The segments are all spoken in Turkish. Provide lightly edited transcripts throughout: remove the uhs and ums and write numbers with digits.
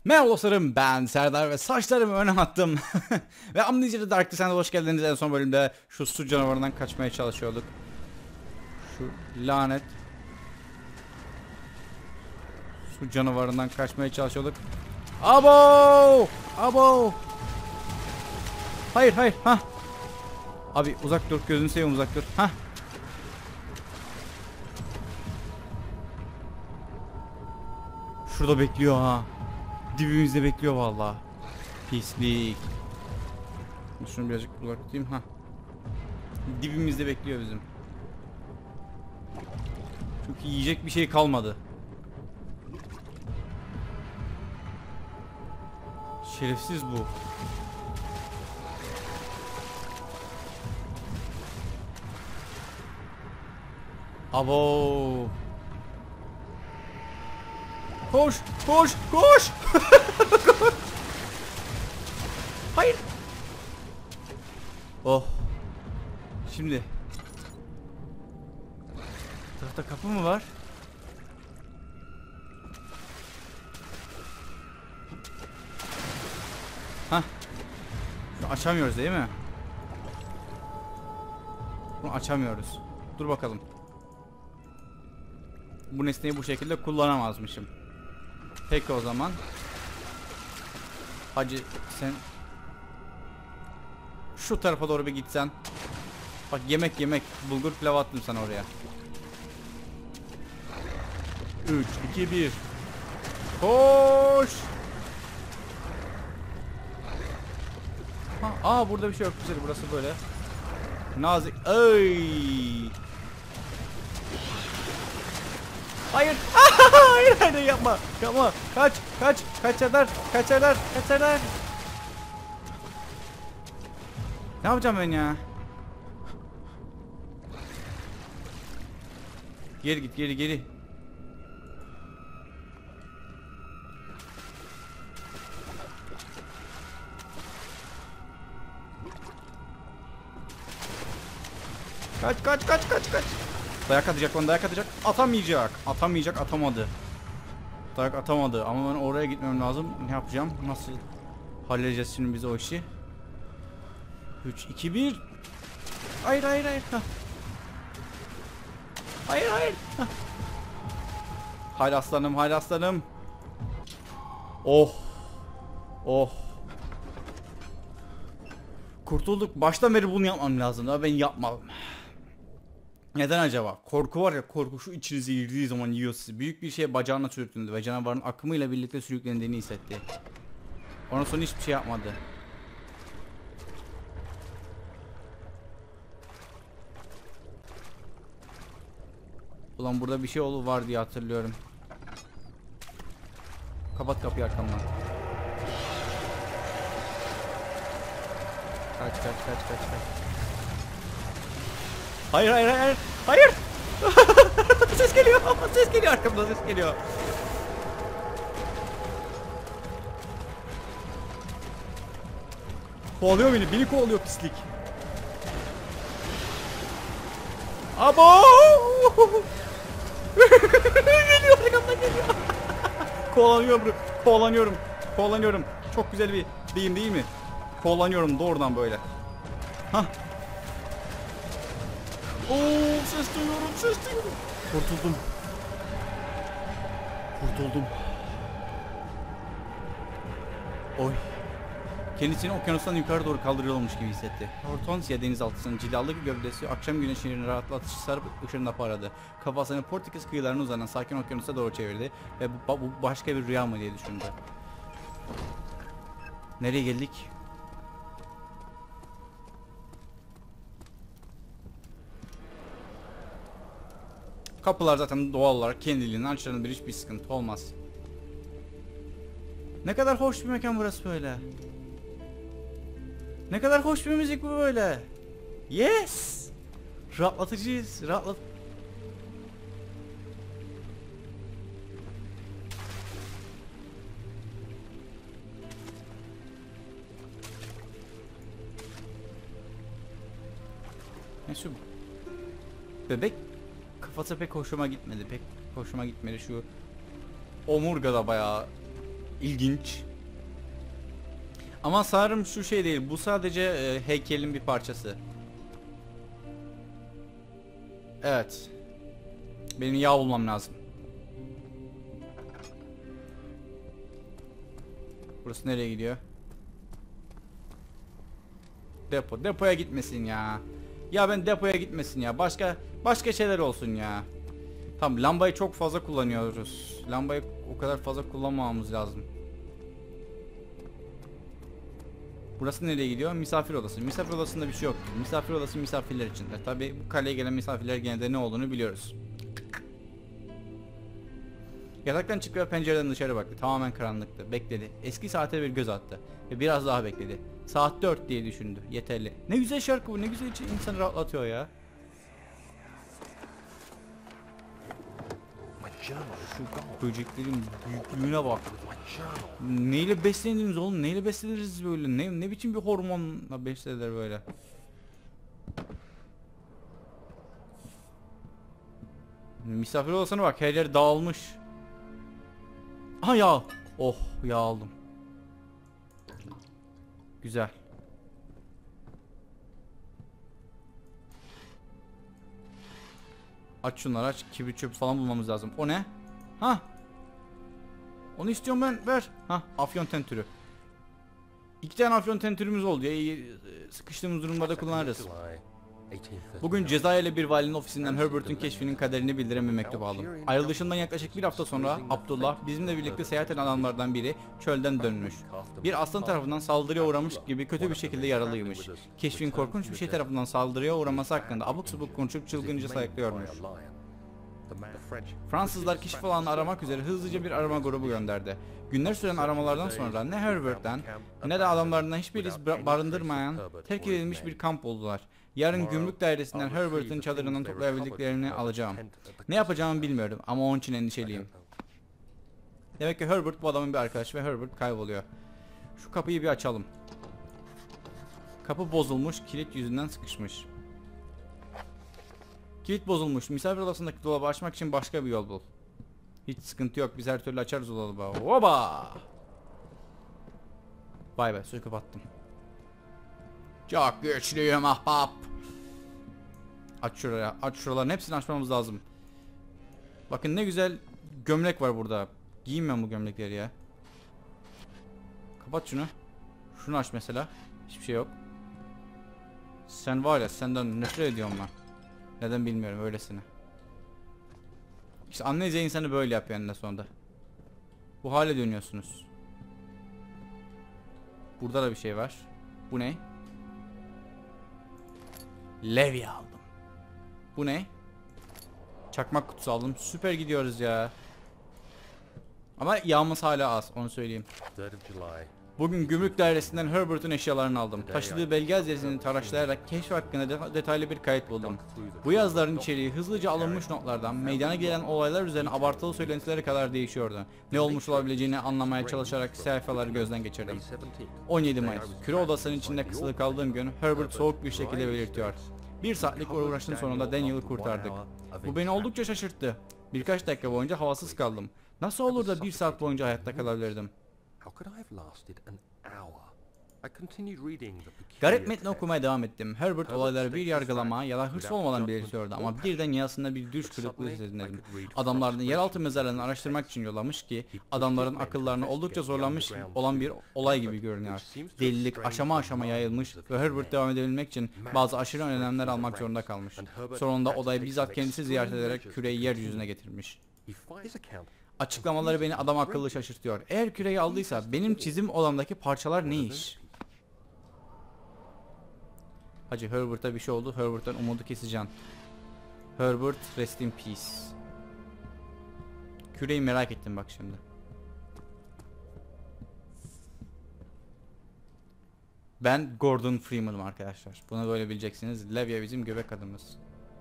Merhaba dostlarım, ben Serdar ve saçlarımı öne attım. Ve Amnesia Dark Descent'e hoş geldiniz. En son bölümde şu su canavarından kaçmaya çalışıyorduk. Şu lanet su canavarından kaçmaya çalışıyorduk. Abo! Abo! Hayır hayır ha. Abi uzak dur, gözünü seveyim, uzak dur. Ha. Şurada bekliyor ha. Dibimizde bekliyor vallahi. Pislik. Şunu birazcık uzak tutayım ha. Dibimizde bekliyor bizim. Çünkü yiyecek bir şey kalmadı. Şerefsiz bu. Abo. Koş, koş, koş. Hayır. Oh. Şimdi. Tarafta kapı mı var? Hah. Bunu açamıyoruz değil mi? Bunu açamıyoruz. Dur bakalım. Bu nesneyi bu şekilde kullanamazmışım. Peki o zaman. Hacı sen şu tarafa doğru bir gitsen. Bak yemek bulgur pilav attım sana oraya. 3 2 1. Koş. Ha, burada bir şey yok, güzel, burası böyle. Nazik. Ay. Hayır. Hayır hayır yapma. Yapma. Kaç. Kaçarlar. Ne yapacağım ben ya? Geri git, geri. Kaç. Dayak atacak. Atamadı. Dayak atamadı ama ben oraya gitmem lazım. Ne yapacağım? Nasıl halledeceğiz şimdi biz o işi? 3 2 1. Hayır. Hah. Hayır. Hah. Haydi aslanım. Oh. Kurtulduk. Baştan beri bunu yapmam lazım. Ama ben yapmadım. Neden acaba? Korku var ya, korku şu içinize girdiği zaman yiyor sizi. Büyük bir şeye bacağına sürüklendü ve canavarın akımıyla birlikte sürüklendiğini hissetti. Ondan sonra hiçbir şey yapmadı. Ulan burada bir şey var diye hatırlıyorum. Kapat kapıyı arkamdan. Kaç. Hayır. Ses geliyor arkamdan, ses geliyor. Kovalıyor beni kovalıyor pislik. Abo! Geliyor arkamdan geliyor. Kovalanıyorum. Çok güzel bir deyim değil mi? Kovalanıyorum doğrudan böyle. Hah. Oo, ses duyuyorum. Kurtuldum. Oy. Kendisini okyanustan yukarı doğru kaldırıyormuş gibi hissetti. Hortensia denizaltısının cilalı bir gövdesi akşam güneşinin rahatlatıcı sarıp ışığında parladı. Kafasını Portekiz kıyılarına uzanan sakin okyanusa doğru çevirdi ve bu başka bir rüya mı diye düşündü. Nereye geldik? Kapılar zaten doğal olarak kendiliğinden açılır, hiçbir sıkıntı olmaz. Ne kadar hoş bir mekan burası böyle. Ne kadar hoş bir müzik bu böyle. Yes! Rahatlatıcıyız. Şu bebek kafası pek hoşuma gitmedi. Şu omurga da bayağı İlginç. Ama sanırım şu şey değil. Bu sadece heykelin bir parçası. Evet. Benim yağ bulmam lazım. Burası nereye gidiyor? Depo. Depoya gitmesin ya. Ya ben depoya gitmesin ya. Başka şeyler olsun ya. Tamam, lambayı çok fazla kullanıyoruz. Lambayı o kadar fazla kullanmamamız lazım. Burası nereye gidiyor? Misafir odası. Misafir odasında bir şey yok. Misafir odası misafirler içindir. Tabi bu kaleye gelen misafirler genelde ne olduğunu biliyoruz. Yataktan çıktı ve pencereden dışarı baktı. Tamamen karanlıktı. Bekledi. Eski saate bir göz attı. Ve biraz daha bekledi. Saat 4 diye düşündü. Yeterli. Ne güzel şarkı bu. Ne güzel insanı rahatlatıyor ya. Şu böceklerin büyüklüğüne bak. Neyle besleniriz oğlum? Neyle besleniriz böyle? Ne biçim bir hormonla beslenir böyle? Misafir odasına bak. Her yer dağılmış. Aha yağ. Oh, yağ aldım. Güzel. Aç şunları, aç. Kibrit çöp falan bulmamız lazım. O ne? Ha? Onu istiyorum ben. Ver. Ha, afyon tentürü. 2 tane afyon tentürümüz oldu ya. Sıkıştığımız durumlarda kullanırız. Bugün Cezayirli bir valinin ofisinden Herbert'ün keşfinin kaderini bildiren bir mektup aldım. Ayrılışından yaklaşık bir hafta sonra Abdullah bizimle birlikte seyahat eden adamlardan biri çölden dönmüş. Bir aslan tarafından saldırıya uğramış gibi kötü bir şekilde yaralıymış. Keşfin korkunç bir şey tarafından saldırıya uğraması hakkında abuk subuk konuşup çılgınca sayıklıyormuş. Fransızlar keşif alanını aramak üzere hızlıca bir arama grubu gönderdi. Günler süren aramalardan sonra ne Herbert'ten ne de adamlarından hiçbir iz barındırmayan terk edilmiş bir kamp buldular. Yarın gümrük dairesinden Herbert'in çadırından toplayabildiklerini alacağım. Ne yapacağımı bilmiyorum ama onun için endişeliyim. Demek ki Herbert bu adamın bir arkadaşı ve Herbert kayboluyor. Şu kapıyı bir açalım. Kapı bozulmuş, kilit yüzünden sıkışmış. Kilit bozulmuş. Misafir odasındaki dolabı açmak için başka bir yol bul. Hiç sıkıntı yok. Biz her türlü açarız o dolabı. Hoba! Vay be, suyu kapattım. Çok güçlüyüm ahbap. Aç şuraya. Aç şuraların hepsini açmamız lazım. Bakın ne güzel gömlek var burada. Giyeyim ben bu gömlekleri ya. Kapat şunu. Şunu aç mesela. Hiçbir şey yok. Sen var ya, senden nefret ediyorum ben. Neden bilmiyorum, öylesine. İşte anlayınca insanı böyle yapıyor eninde sonunda. Bu hale dönüyorsunuz. Burada da bir şey var. Bu ne? Levye aldım. Bu ne? Çakmak kutusu aldım. Süper gidiyoruz ya. Ama yağımız hala az, onu söyleyeyim. Bugün gümrük dairesinden Herbert'ın eşyalarını aldım. Taşıdığı belge hazinesini taraşlayarak keşf hakkında detaylı bir kayıt buldum. Bu yazıların içeriği hızlıca alınmış notlardan meydana gelen olaylar üzerine abartılı söylentilere kadar değişiyordu. Ne olmuş olabileceğini anlamaya çalışarak sayfaları gözden geçirdim. 17 Mayıs. Küre odasının içinde kısılı kaldığım gün Herbert soğuk bir şekilde belirtiyor. 1 saatlik uğraşın sonunda Daniel'ı kurtardık. Bu beni oldukça şaşırttı. Birkaç dakika boyunca havasız kaldım. Nasıl olur da 1 saat boyunca hayatta kalabilirdim? Garip metni okumaya devam ettim. Herbert olayları bir yargılama ya da hırs olmadan belirtiyordu ama birden yasında bir düş kırıklığı hissettim. Adamlarını yeraltı mezarlarını araştırmak için yollamış ki adamların akıllarını oldukça zorlanmış olan bir olay gibi görünüyor. Delilik aşama aşama yayılmış ve Herbert devam edebilmek için bazı aşırı önlemler almak zorunda kalmış. Sonunda odayı bizzat kendisi ziyaret ederek küreyi yeryüzüne getirmiş. Açıklamaları beni adam akıllı şaşırtıyor. Eğer küreyi aldıysa benim çizim odamdaki parçalar ne iş? Hacı Herbert'a bir şey oldu. Herbert'ten umudu keseceğim. Herbert rest in peace. Küreyi merak ettim bak şimdi. Ben Gordon Freeman'ım arkadaşlar. Bunu böyle bileceksiniz. Levye bizim göbek adımız.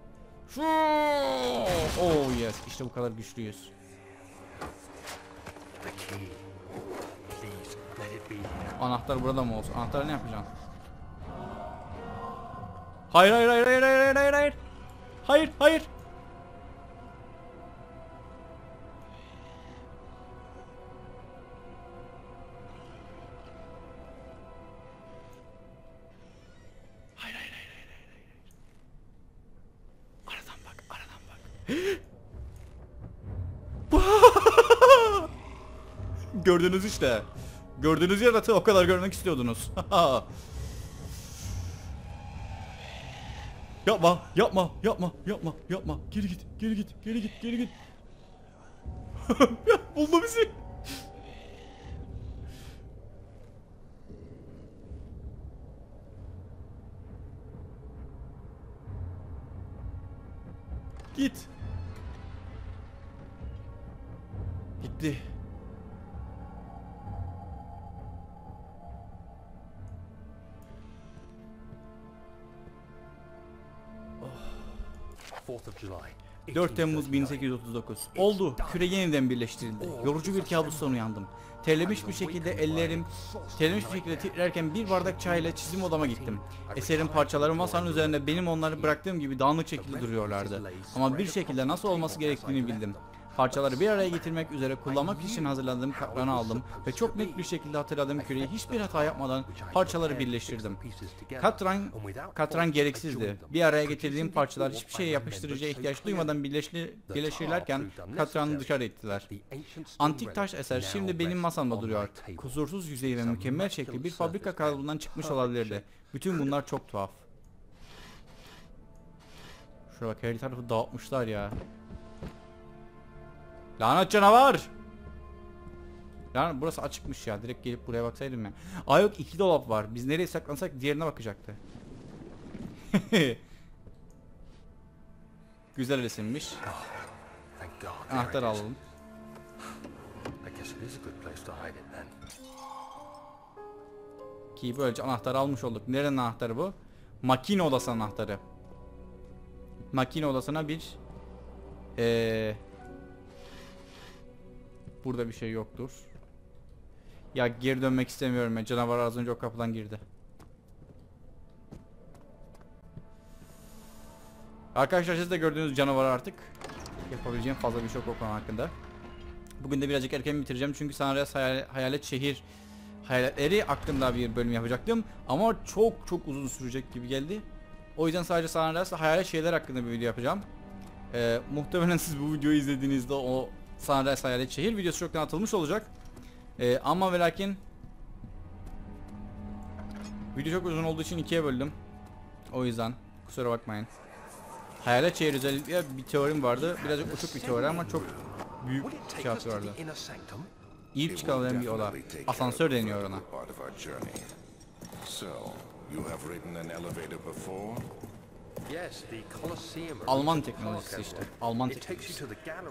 Oh yes. İşte bu kadar güçlüyüz. Anahtar burada mı olsun? Anahtar ne yapacaksın? Hayır hayır hayır hayır hayır hayır hayır. Hayır hayır. gördünüz işte. Gördüğünüz yaratığı o kadar görmek istiyordunuz. Yapma, yapma, yapma, yapma, yapma. Geri git, geri git, geri git, geri git. Buldu bizi. Git. Gitti. July. 4 Temmuz 1839. Oldu. Küre yeniden birleştirildi. Yorucu bir kabustan uyandım. Terlemiş bir şekilde titrerken bir bardak çay ile çizim odama gittim. Eserin parçaları masanın üzerinde benim onları bıraktığım gibi dağınık şekilde duruyorlardı. Ama bir şekilde nasıl olması gerektiğini bildim. Parçaları bir araya getirmek üzere kullanmak için hazırladığım katranı aldım ve çok net bir şekilde hatırladığım küreyi hiçbir hata yapmadan parçaları birleştirdim. Katran gereksizdi. Bir araya getirdiğim parçalar hiçbir şeye yapıştırıcıya ihtiyaç duymadan birleşirlerken katranı dışarı ittiler. Antik taş eser şimdi benim masamda duruyor. Kusursuz yüzeyi ve mükemmel şekli bir fabrika kalıbından çıkmış olabilirdi. Bütün bunlar çok tuhaf. Şuraya bak, her tarafı dağıtmışlar ya. Lanet canavar! Yani burası açıkmış ya. Direkt gelip buraya baksaydım ya. Aa yok, 2 dolap var. Biz nereye saklansak diğerine bakacaktı. Güzel resimmiş. Anahtar alalım. Ki böylece anahtarı almış olduk. Nerenin anahtarı bu? Makine odası anahtarı. Makine odasına bir burada bir şey yoktur. Ya geri dönmek istemiyorum ben. Canavar az önce o kapıdan girdi. Arkadaşlar siz de gördüğünüz canavar artık. Yapabileceğim fazla bir şey yok o konu hakkında. Bugün de birazcık erken bitireceğim çünkü Sunrise Hayalet Şehir hayaletleri hakkında bir bölüm yapacaktım. Ama çok uzun sürecek gibi geldi. O yüzden sadece Sunrise Hayalet Şehirler hakkında bir video yapacağım. Muhtemelen siz bu videoyu izlediğinizde o Sunrise Hayalet Şehir videosu çoktan atılmış olacak. Ama ve lakin video çok uzun olduğu için ikiye böldüm. O yüzden kusura bakmayın. Hayalet Şehir özellikle bir teorim vardı. Birazcık uçuk bir teori ama çok büyük bir şey vardı. İlk çıkarılan bir oda. Asansör deniyor ona. Alman teknolojisi işte. Alman teknolojisi.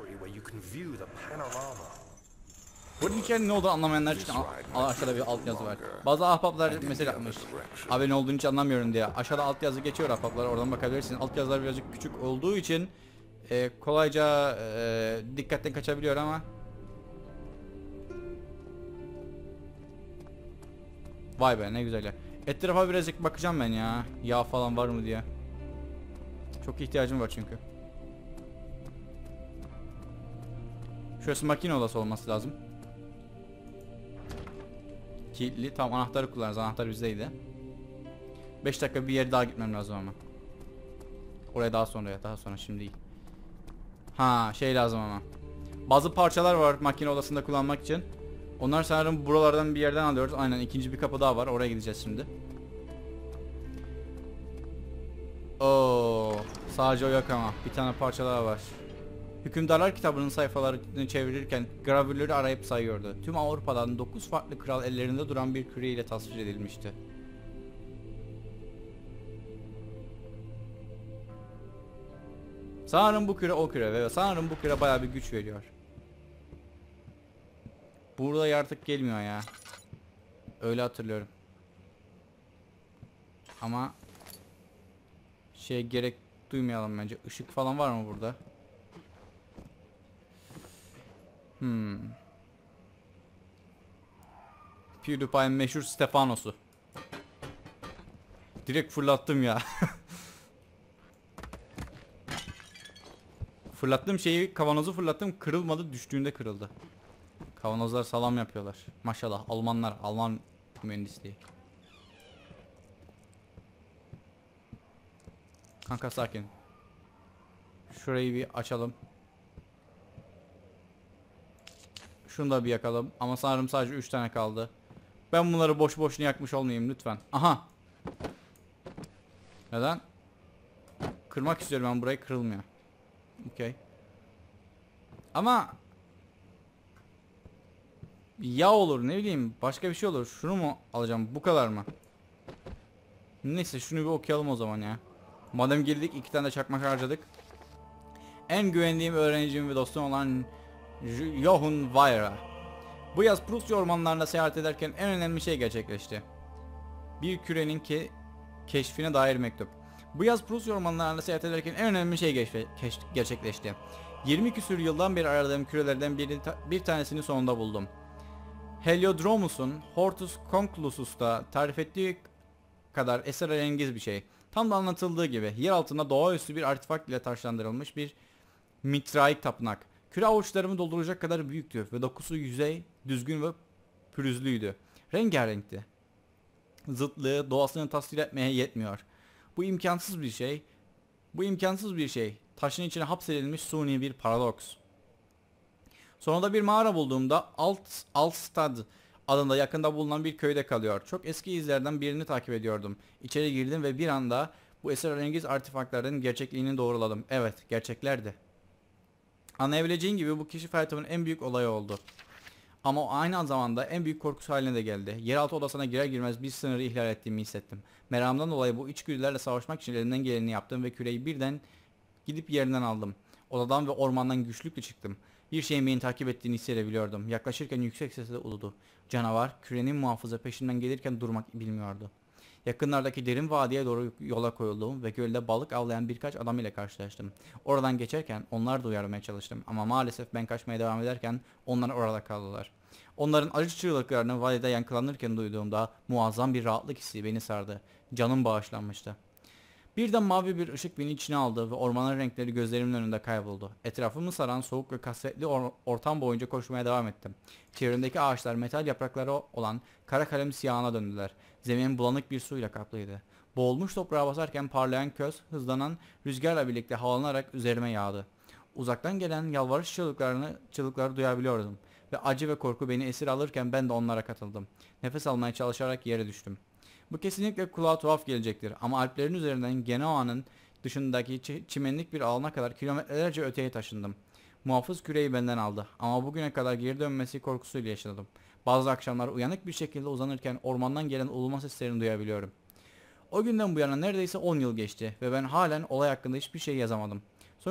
Bu hikayenin ne olduğunu anlamayanlar için aşağıda bir altyazı var. Bazı ahbaplar mesaj atmış. Abi ne olduğunu hiç anlamıyorum diye. Aşağıda altyazı geçiyor ahbaplar, oradan bakabilirsin. Altyazılar birazcık küçük olduğu için kolayca dikkatten kaçabiliyor ama. Vay be ne güzel ya. Etrafa birazcık bakacağım ben ya. Yağ falan var mı diye. Çok ihtiyacım var çünkü. Şurası makine odası olması lazım. Kilitli. Tamam, anahtarı kullanırız. Anahtar bizdeydi. 5 dakika bir yere daha gitmem lazım ama. Oraya daha sonra şimdi değil. Ha şey lazım ama. Bazı parçalar var makine odasında kullanmak için. Onlar sanırım buralardan bir yerden alıyoruz. Aynen, ikinci bir kapı daha var. Oraya gideceğiz şimdi. Oo, sadece o yok ama. Bir tane parça daha var. Hükümdarlar kitabının sayfalarını çevirirken gravürleri arayıp sayıyordu. Tüm Avrupa'dan 9 farklı kral ellerinde duran bir küre ile tasvir edilmişti. Sanırım bu küre o küre ve sanırım bu küre bayağı bir güç veriyor. Burada yaratık gelmiyor ya. Öyle hatırlıyorum. Ama şey gerek duymayalım bence. Işık falan var mı burada? PewDiePie'nin meşhur Stefanos'u. Direkt fırlattım ya. Fırlattığım şeyi, kavanozu fırlattım, kırılmadı, düştüğünde kırıldı. Kavanozlar salam yapıyorlar. Maşallah Almanlar, Alman mühendisliği. Kanka sakin. Şurayı bir açalım. Şunu da bir yakalım. Ama sanırım sadece 3 tane kaldı. Ben bunları boş boşuna yakmış olmayayım lütfen. Aha. Neden? Kırmak istiyorum ben burayı, kırılmıyor. Okey. Ama ya olur ne bileyim, başka bir şey olur. Şunu mu alacağım, bu kadar mı? Neyse şunu bir okuyalım o zaman ya. Madem girdik, 2 tane de çakmak harcadık. En güvendiğim öğrencim ve dostum olan Johann Weyer. Bu yaz Prusya ormanlarında seyahat ederken en önemli şey gerçekleşti. Bir kürenin keşfine dair mektup. Bu yaz Prusya ormanlarında seyahat ederken en önemli şey gerçekleşti. 20 küsür yıldan beri aradığım kürelerden bir tanesini sonunda buldum. Heliodromus'un Hortus Conclusus'ta tarif ettiği kadar esrarengiz bir şey. Tam da anlatıldığı gibi yer altında doğaüstü bir artifak ile taşlandırılmış bir mitraik tapınak. Küre avuçlarımı dolduracak kadar büyüktü ve dokusu yüzey, düzgün ve pürüzlüydü. Rengarenkti. Zıtlığı doğasını tasvir etmeye yetmiyor. Bu imkansız bir şey. Bu imkansız bir şey. Taşın içine hapsedilmiş suni bir paradoks. Sonunda bir mağara bulduğumda Altstad adında yakında bulunan bir köyde kalıyor. Çok eski izlerden birini takip ediyordum. İçeri girdim ve bir anda bu esrarengiz artefaktların gerçekliğini doğruladım. Evet, gerçeklerdi. Anlayabileceğin gibi bu keşif hayatımın en büyük olayı oldu. Ama o aynı zamanda en büyük korkusu haline de geldi. Yeraltı odasına girer girmez bir sınırı ihlal ettiğimi hissettim. Meramdan dolayı bu içgüdülerle savaşmak için elimden geleni yaptım ve küreyi birden gidip yerinden aldım. Odadan ve ormandan güçlükle çıktım. Bir şeyin beni takip ettiğini hissedebiliyordum. Yaklaşırken yüksek sesle uludu. Canavar, kürenin muhafızı peşimden gelirken durmak bilmiyordu. Yakınlardaki derin vadiye doğru yola koyuldum ve gölde balık avlayan birkaç adam ile karşılaştım. Oradan geçerken onları da uyarmaya çalıştım ama maalesef ben kaçmaya devam ederken onlar orada kaldılar. Onların acı çığlıklarını vadide yankılanırken duyduğumda muazzam bir rahatlık hissi beni sardı. Canım bağışlanmıştı. Birden mavi bir ışık beni içine aldı ve ormanın renkleri gözlerimin önünde kayboldu. Etrafımı saran soğuk ve kasvetli ortam boyunca koşmaya devam ettim. Çevremdeki ağaçlar metal yaprakları olan kara kalem siyahına döndüler. Zemin bulanık bir suyla kaplıydı. Boğulmuş toprağa basarken parlayan köz hızlanan rüzgarla birlikte havalanarak üzerime yağdı. Uzaktan gelen yalvarış çığlıkları duyabiliyordum. Ve acı ve korku beni esir alırken ben de onlara katıldım. Nefes almaya çalışarak yere düştüm. Bu kesinlikle kulağa tuhaf gelecektir ama Alplerin üzerinden Genoa'nın dışındaki çimenlik bir alana kadar kilometrelerce öteye taşındım. Muhafız küreyi benden aldı ama bugüne kadar geri dönmesi korkusuyla yaşadım. Bazı akşamlar uyanık bir şekilde uzanırken ormandan gelen uluma seslerini duyabiliyorum. O günden bu yana neredeyse 10 yıl geçti ve ben halen olay hakkında hiçbir şey yazamadım.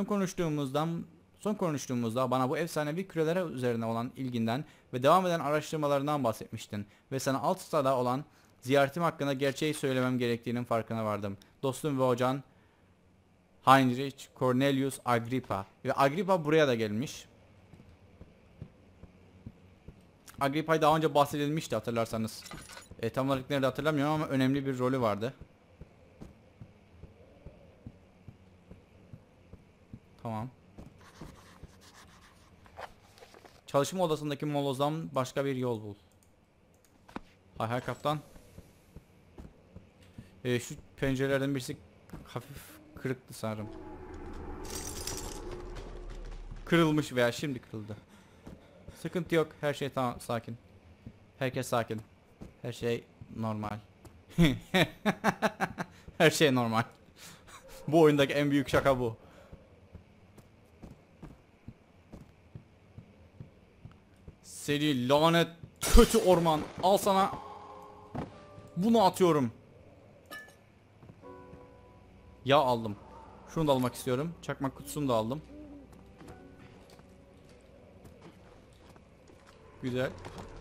Son konuştuğumuzda bana bu efsanevi kürelere üzerine olan ilginden ve devam eden araştırmalarından bahsetmiştin ve sana alt stada olan ziyaretim hakkında gerçeği söylemem gerektiğinin farkına vardım. Dostum ve hocan Heinrich Cornelius Agrippa. Ve Agrippa buraya da gelmiş. Agrippa'yı daha önce bahsedilmişti hatırlarsanız. Tam olarak nerede hatırlamıyorum ama önemli bir rolü vardı. Tamam. Çalışma odasındaki molozdan başka bir yol bul. Hay hay kaptan. Şu pencerelerden birisi hafif kırıktı sanırım. Kırılmış veya şimdi kırıldı. Sıkıntı yok. Her şey tamam. Sakin. Herkes sakin. Her şey normal. Her şey normal. Bu oyundaki en büyük şaka bu. Seni lanet kötü orman. Al sana. Bunu atıyorum. Ya aldım. Şunu da almak istiyorum. Çakmak kutusunu da aldım. Güzel.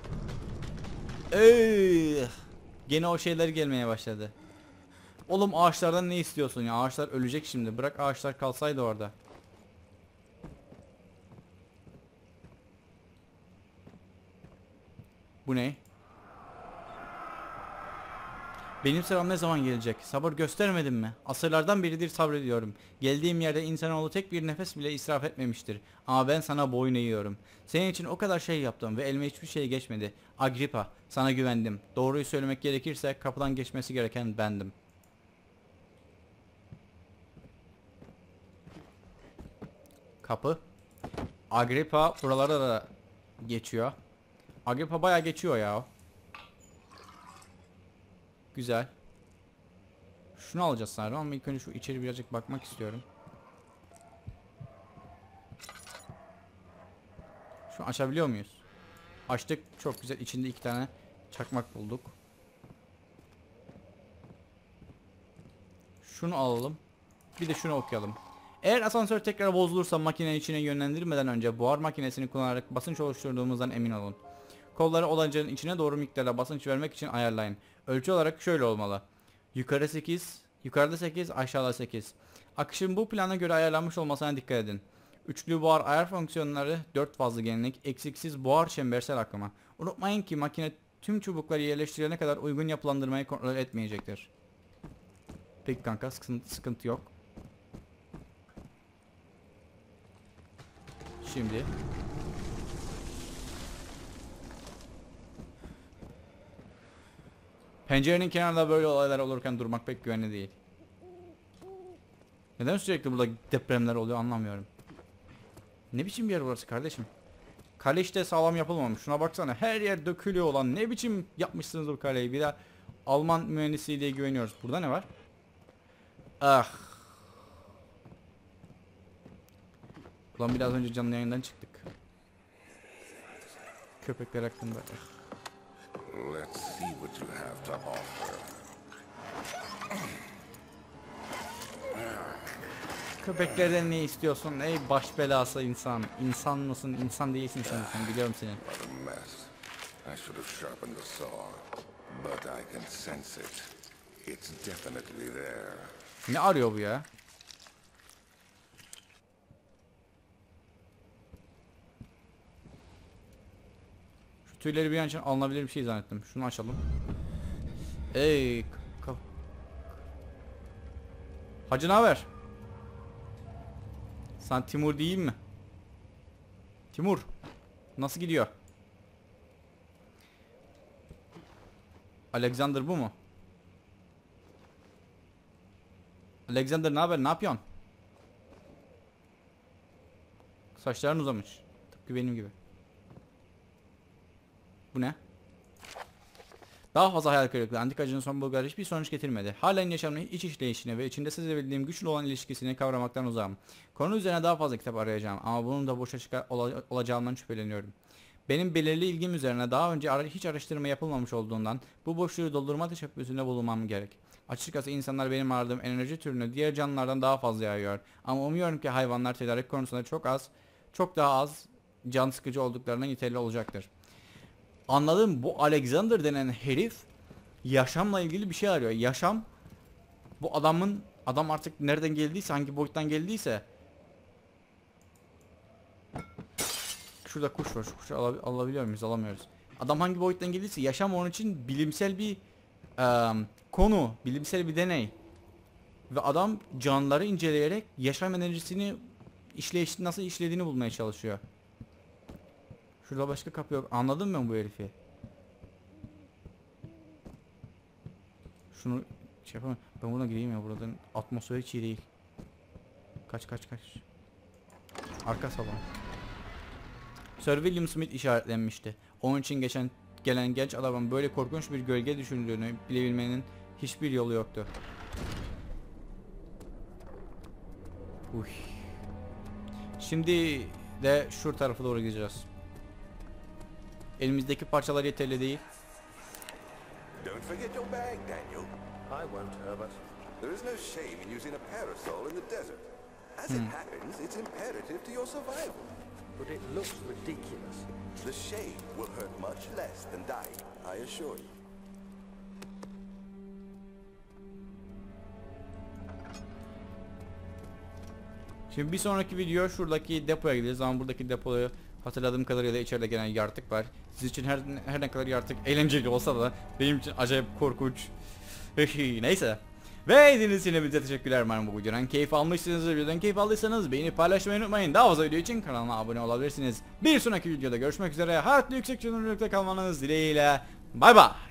Gene o şeyler gelmeye başladı. Oğlum ağaçlardan ne istiyorsun ya? Ağaçlar ölecek şimdi. Bırak ağaçlar kalsaydı orada. Bu ne? Benim sıram ne zaman gelecek? Sabır göstermedin mi? Asırlardan beridir sabrediyorum. Geldiğim yerde insanoğlu tek bir nefes bile israf etmemiştir. Ama ben sana boyun eğiyorum. Senin için o kadar şey yaptım ve elime hiçbir şey geçmedi. Agrippa, sana güvendim. Doğruyu söylemek gerekirse kapıdan geçmesi gereken bendim. Kapı. Agrippa buralarda da Geçiyor. Agrippa bayağı geçiyor ya. Güzel. Şunu alacağız sanırım ama ilk önce şu içeri birazcık bakmak istiyorum. Şunu açabiliyor muyuz? Açtık. Çok güzel. İçinde 2 tane çakmak bulduk. Şunu alalım. Bir de şunu okuyalım. Eğer asansör tekrar bozulursa makinenin içine yönlendirmeden önce buhar makinesini kullanarak basınç oluşturduğumuzdan emin olun. Kolları olancağın içine doğru miktarda basınç vermek için ayarlayın. Ölçü olarak şöyle olmalı. Yukarı 8, yukarıda 8, aşağıda 8. Akışın bu plana göre ayarlanmış olmasına dikkat edin. Üçlü buhar ayar fonksiyonları 4 fazlı genlik, eksiksiz buhar çembersel akımı. Unutmayın ki makine tüm çubukları yerleştirene kadar uygun yapılandırmayı kontrol etmeyecektir. Peki kanka, sıkıntı yok. Şimdi pencerenin kenarında böyle olaylar olurken durmak pek güvenli değil. Neden sürekli burada depremler oluyor anlamıyorum. Ne biçim bir yer burası kardeşim? Kale işte sağlam yapılmamış. Şuna baksana, her yer dökülüyor olan. Ne biçim yapmışsınız bu kaleyi? Bir de Alman mühendisliği diye güveniyoruz. Burada ne var? Ah. Ulan biraz önce canlı yayından çıktık. Köpekler hakkında. Let's see what you have to offer. Köpeklerden ne istiyorsun? Ey baş belası insan. İnsan mısın? İnsan değilsin sen. Biliyorum seni. What a mess. I should have sharpened the saw, but I can sense it. It's definitely there. Ne arıyor bu ya? Şu tüyleri bir an için alınabilir bir şey zannettim. Şunu açalım. Ey Hacı, ne haber? Sen Timur değil mi? Timur, nasıl gidiyor? Alexander bu mu? Alexander, ne haber? Ne yapıyorsun? Saçların uzamış. Tıpkı benim gibi. Bu ne? Daha fazla hayal kırıklığı. Antikacının son bulguları hiçbir sonuç getirmedi. Halen yaşamın iç işleyişine ve içinde sezebildiğim güçlü olan ilişkisini kavramaktan uzağım. Konu üzerine daha fazla kitap arayacağım ama bunun da boşa olacağımdan şüpheleniyorum. Benim belirli ilgim üzerine daha önce hiç araştırma yapılmamış olduğundan bu boşluğu doldurma teşebbüsünde bulunmam gerek. Açıkçası insanlar benim aradığım enerji türünü diğer canlılardan daha fazla yayıyor. Ama umuyorum ki hayvanlar tedarik konusunda çok daha az can sıkıcı olduklarına niteliği olacaktır. Anladım, bu Alexander denen herif yaşamla ilgili bir şey arıyor. Yaşam, bu adam artık nereden geldiyse, hangi boyuttan geldiyse. Şurada kuş var. Şu kuşu alabiliyor muyuz? Alamıyoruz. Adam hangi boyuttan geldiyse yaşam onun için bilimsel bir konu, bilimsel bir deney. Ve adam canlıları inceleyerek yaşam enerjisini nasıl işlediğini bulmaya çalışıyor. Şurada başka kapı yok. Anladın mı bu herifi? Şunu şey yapamam. Ben buna gireyim ya, buradan atmosfer hiç iyi değil. Kaç. Arka salon. Sir William Smith işaretlenmişti. Onun için gelen genç adamın böyle korkunç bir gölge düşündüğünü bilebilmenin hiçbir yolu yoktu. Uy. Şimdi de şu tarafa doğru gideceğiz. Elimizdeki parçalar yeterli değil. Don't forget your bag, Daniel. I won't, Herbert. There is no shame in using a parasol in the desert. As it happens, it's imperative to your survival. But it looks ridiculous. The shade will hurt much less than dying, I assure you. Şimdi bir sonraki video şuradaki depoya gideceğiz ama buradaki depoyu hatırladığım kadarıyla içeride gelen yaratık var. Siz için her ne kadar yaratık eğlenceli olsa da benim için acayip korkunç. Neyse. Ve izlediğiniz için hepinize teşekkürler. Umarım bu videodan keyif almışsınızdır. Videodan keyif aldıysanız beğenip paylaşmayı unutmayın. Daha fazla video için kanalıma abone olabilirsiniz. Bir sonraki videoda görüşmek üzere. Hayatlı yüksek çözünürlükte kalmanız dileğiyle. Bay bay.